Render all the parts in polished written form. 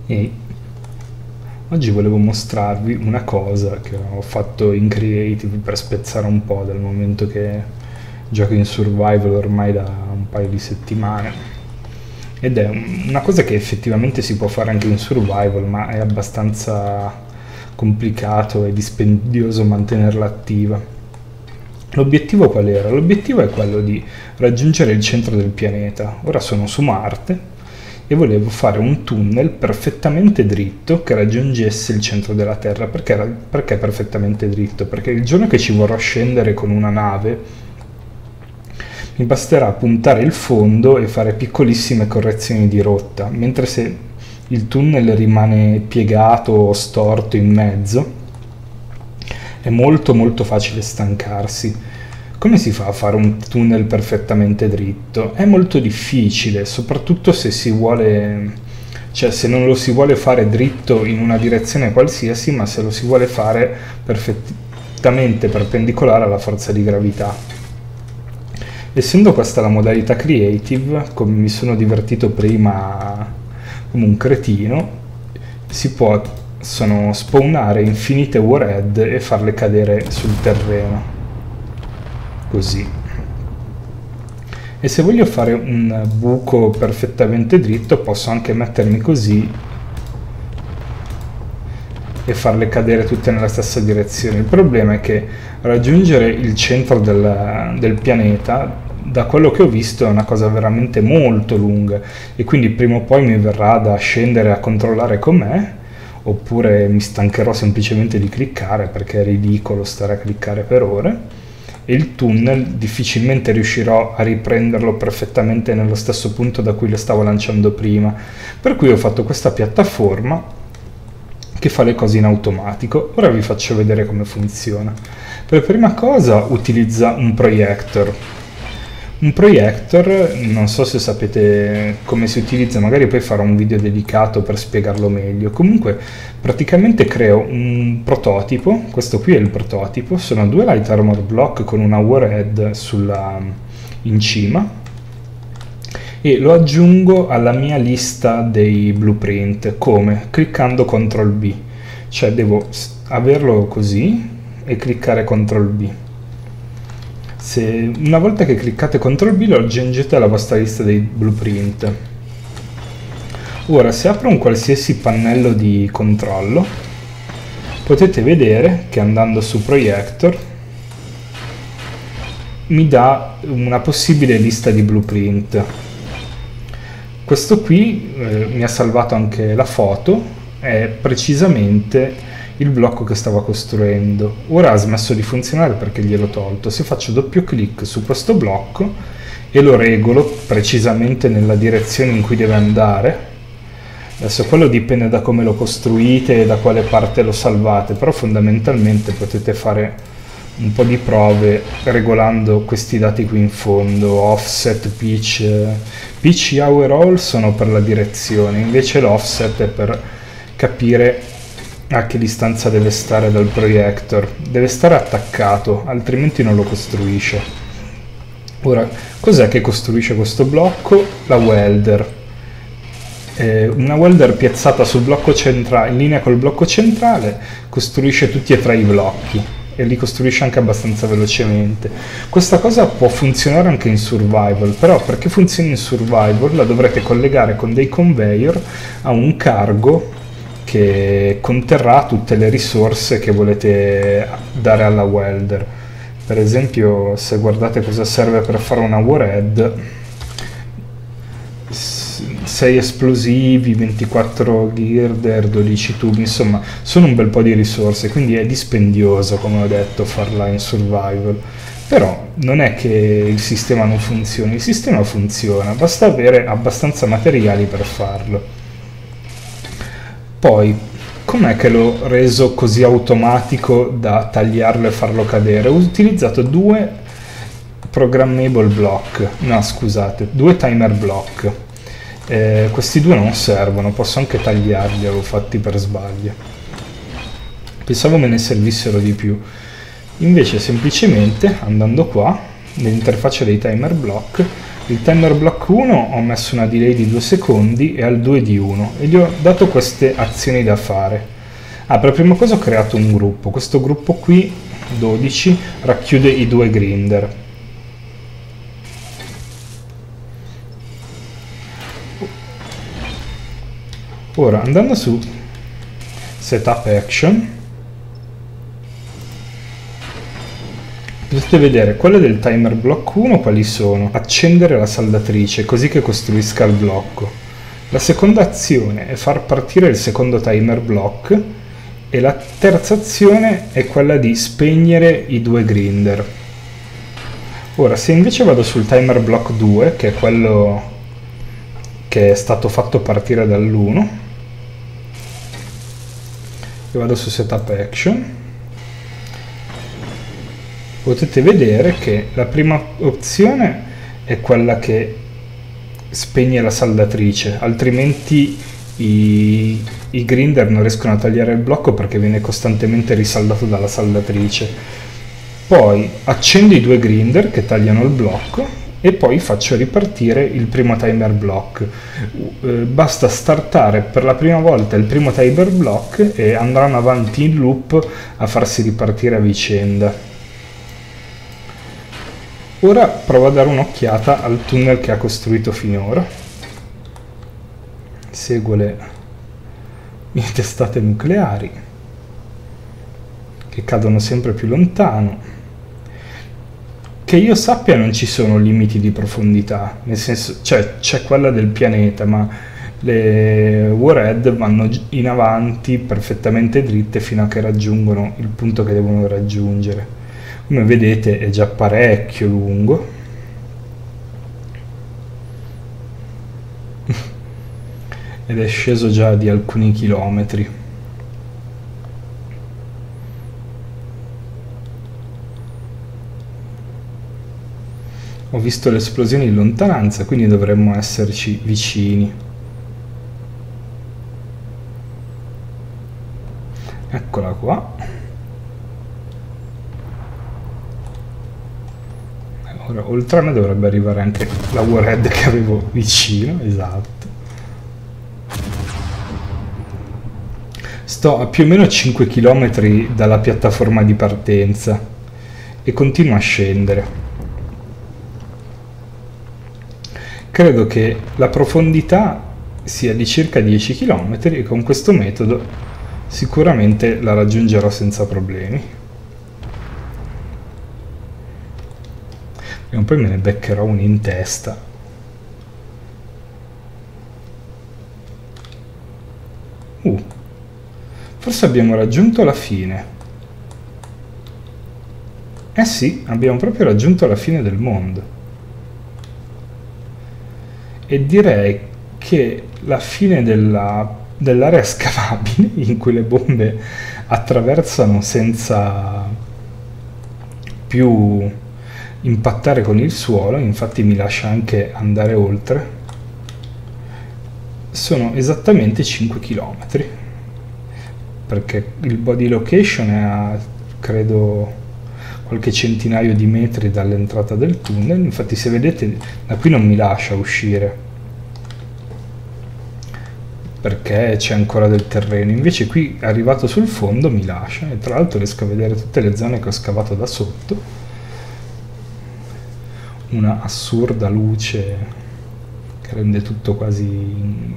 E oggi volevo mostrarvi una cosa che ho fatto in Creative per spezzare un po', dal momento che gioco in Survival ormai da un paio di settimane. Ed è una cosa che effettivamente si può fare anche in Survival, ma è abbastanza complicato e dispendioso mantenerla attiva. L'obiettivo qual era? L'obiettivo è quello di raggiungere il centro del pianeta. Ora sono su Marte e volevo fare un tunnel perfettamente dritto che raggiungesse il centro della Terra. Perché perfettamente dritto? Perché il giorno che ci vorrò scendere con una nave mi basterà puntare il fondo e fare piccolissime correzioni di rotta, mentre se il tunnel rimane piegato o storto in mezzo è molto molto facile stancarsi. Come si fa a fare un tunnel perfettamente dritto? È molto difficile, soprattutto se si vuole, cioè se non lo si vuole fare dritto in una direzione qualsiasi, ma se lo si vuole fare perfettamente perpendicolare alla forza di gravità. Essendo questa la modalità creative, come mi sono divertito prima come un cretino, si possono spawnare infinite warhead e farle cadere sul terreno. Così. E se voglio fare un buco perfettamente dritto, posso anche mettermi così e farle cadere tutte nella stessa direzione. Il problema è che raggiungere il centro del pianeta, da quello che ho visto, è una cosa veramente molto lunga, e quindi prima o poi mi verrà da scendere a controllare com'è, oppure mi stancherò semplicemente di cliccare, perché è ridicolo stare a cliccare per ore, e il tunnel difficilmente riuscirò a riprenderlo perfettamente nello stesso punto da cui lo stavo lanciando prima. Per cui ho fatto questa piattaforma che fa le cose in automatico. Ora vi faccio vedere come funziona. Per prima cosa utilizza un projector. Un projector, non so se sapete come si utilizza, magari poi farò un video dedicato per spiegarlo meglio. Comunque praticamente creo un prototipo, questo qui è il prototipo, sono due light armor block con una warhead in cima, e lo aggiungo alla mia lista dei blueprint. Come? Cliccando CTRL B, cioè devo averlo così e cliccare CTRL B. Una volta che cliccate CTRL B lo aggiungete alla vostra lista dei blueprint. Ora, se apro un qualsiasi pannello di controllo, potete vedere che andando su Projector mi dà una possibile lista di blueprint. Questo qui mi ha salvato anche la foto, è precisamente il blocco che stava costruendo. Ora ha smesso di funzionare perché gliel'ho tolto. Se faccio doppio clic su questo blocco e lo regolo precisamente nella direzione in cui deve andare, adesso quello dipende da come lo costruite e da quale parte lo salvate, però fondamentalmente potete fare un po' di prove regolando questi dati qui in fondo. Offset, pitch, hour all sono per la direzione, invece l'offset è per capire a che distanza deve stare dal projector. Deve stare attaccato, altrimenti non lo costruisce. Ora, cos'è che costruisce questo blocco? La welder. Una welder piazzata sul blocco centrale, in linea col blocco centrale, costruisce tutti e tre i blocchi e li costruisce anche abbastanza velocemente. Questa cosa può funzionare anche in survival, però perché funzioni in survival la dovrete collegare con dei conveyor a un cargo che conterrà tutte le risorse che volete dare alla welder. Per esempio, se guardate cosa serve per fare una warhead, 6 esplosivi, 24 girder, 12 tubi, insomma sono un bel po' di risorse, quindi è dispendioso, come ho detto, farla in survival. Però non è che il sistema non funzioni, il sistema funziona, basta avere abbastanza materiali per farlo. Poi, com'è che l'ho reso così automatico da tagliarlo e farlo cadere? Ho utilizzato due programmable block, no scusate, due timer block. Questi due non servono, posso anche tagliarli, li avevo fatti per sbaglio. Pensavo me ne servissero di più. Invece semplicemente, andando qua, nell'interfaccia dei timer block, Il timer block 1 ho messo una delay di 2 secondi e al 2 di 1 e gli ho dato queste azioni da fare. Per prima cosa ho creato un gruppo. Questo gruppo qui, 12, racchiude i 2 grinder. Ora, andando su Setup Action, potete vedere quelle del timer block 1 quali sono. Accendere la saldatrice così che costruisca il blocco. La seconda azione è far partire il secondo timer block e la terza azione è quella di spegnere i 2 grinder. Ora, se invece vado sul timer block 2, che è quello che è stato fatto partire dall'1, e vado su Setup Action, potete vedere che la prima opzione è quella che spegne la saldatrice, altrimenti i grinder non riescono a tagliare il blocco perché viene costantemente risaldato dalla saldatrice. Poi accendo i 2 grinder che tagliano il blocco e poi faccio ripartire il primo timer block. Basta startare per la prima volta il primo timer block e andranno avanti in loop a farsi ripartire a vicenda. Ora provo a dare un'occhiata al tunnel che ha costruito finora. Seguo le mie testate nucleari che cadono sempre più lontano. Che io sappia non ci sono limiti di profondità, nel senso, c'è quella del pianeta, ma le warhead vanno in avanti perfettamente dritte fino a che raggiungono il punto che devono raggiungere. Come vedete è già parecchio lungo. Ed è sceso già di alcuni chilometri. Ho visto le esplosioni in lontananza, quindi dovremmo esserci vicini. Eccola qua. Ora, oltre a me dovrebbe arrivare anche la warhead che avevo vicino, esatto. Sto a più o meno 5 km dalla piattaforma di partenza e continuo a scendere. Credo che la profondità sia di circa 10 km e con questo metodo sicuramente la raggiungerò senza problemi. E poi me ne beccherò uno in testa. Forse abbiamo raggiunto la fine. Eh sì, abbiamo proprio raggiunto la fine del mondo. E direi che la fine dell'area scavabile, in cui le bombe attraversano senza più impattare con il suolo, infatti mi lascia anche andare oltre, sono esattamente 5 km, perché il body location è a, credo, qualche centinaio di metri dall'entrata del tunnel. Infatti, se vedete, da qui non mi lascia uscire perché c'è ancora del terreno, invece qui arrivato sul fondo mi lascia, e tra l'altro riesco a vedere tutte le zone che ho scavato da sotto, una assurda luce che rende tutto quasi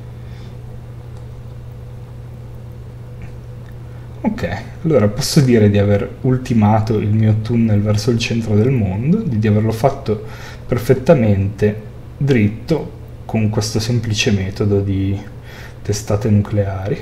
ok. Allora posso dire di aver ultimato il mio tunnel verso il centro del mondo, di averlo fatto perfettamente dritto con questo semplice metodo di testate nucleari.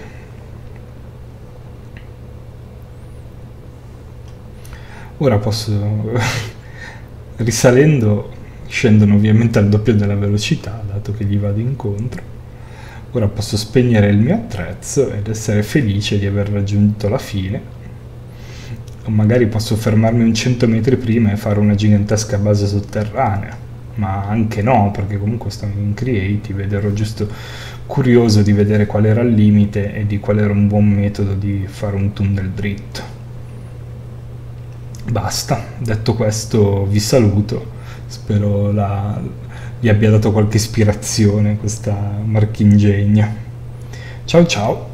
Ora posso, risalendo, scendono ovviamente al doppio della velocità, dato che gli vado incontro. Ora posso spegnere il mio attrezzo ed essere felice di aver raggiunto la fine. O magari posso fermarmi un 100 metri prima e fare una gigantesca base sotterranea. Ma anche no, perché comunque sto in creative ed ero giusto curioso di vedere qual era il limite e di qual era un buon metodo di fare un tunnel dritto. Basta, detto questo vi saluto, spero gli abbia dato qualche ispirazione questa marchingegna. Ciao ciao!